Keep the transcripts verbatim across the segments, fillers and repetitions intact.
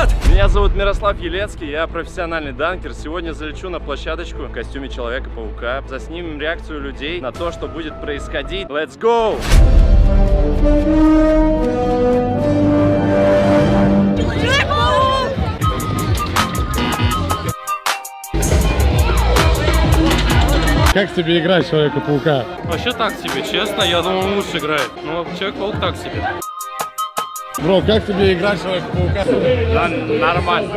брат! Меня зовут Мирослав Елецкий, я профессиональный данкер. Сегодня залечу на площадочку в костюме Человека-паука. Заснимем реакцию людей на то, что будет происходить. Let's go! Как тебе играть Человека-паука? Вообще так себе, честно, я думал, он лучше играет. Но Человек-паук так себе. Бро, как тебе играть Человека-паука? Да, нормально.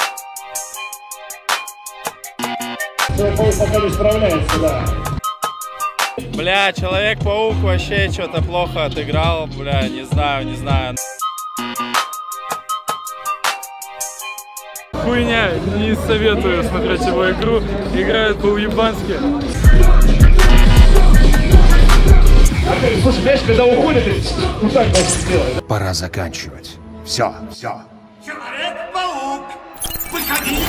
Человек-паук пока не справляется, да. Бля, Человек-паук вообще что-то плохо отыграл. Бля, не знаю, не знаю. Хуйня, не советую смотреть его игру. Играет по-уебански. Слушай, знаешь, когда уходит, ну так должен сделать. Пора заканчивать. Все, все. Человек-паук, выходи!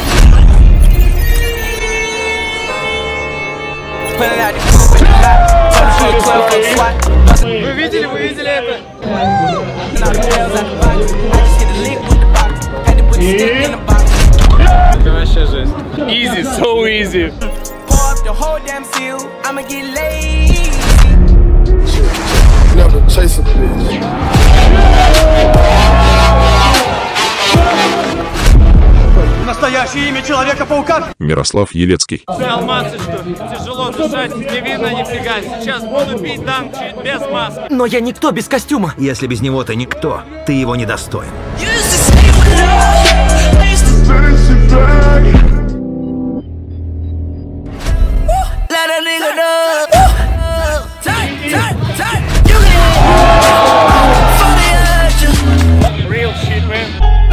Вы видели, вы видели это? Это вообще жесть. Easy, so easy. Настоящее имя Человека-паука. Мирослав Елецкий. Взял масочку, тяжело дышать, не видно нифига. Сейчас буду бить данк чуть без маски. Но я никто без костюма. Если без него ты никто, ты его недостоин. Real shit, man.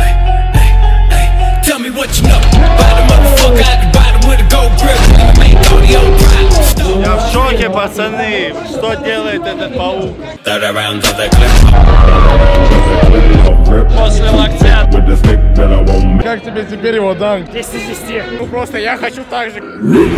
Я в шоке, пацаны. Что делает этот паук? После локтя. Как тебе теперь его данк? десять из десяти. Ну просто я хочу так же.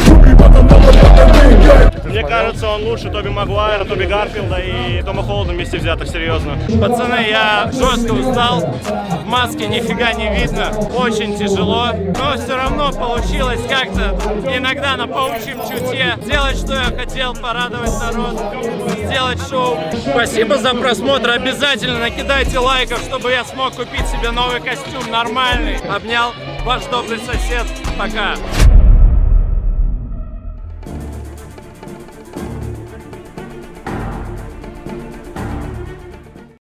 Мне кажется, он лучше Тоби Магуайра, Тоби Гарфилда и Тома Холланда вместе взятых, серьезно. Пацаны, я жестко устал. В маске нифига не видно. Очень тяжело. Но все равно получилось как-то иногда на паучьем чутье. Сделать, что я хотел, порадовать народ, сделать шоу. Спасибо за просмотр. Обязательно накидайте лайков, чтобы я смог купить себе новый костюм нормальный. Обнял, ваш добрый сосед. Пока.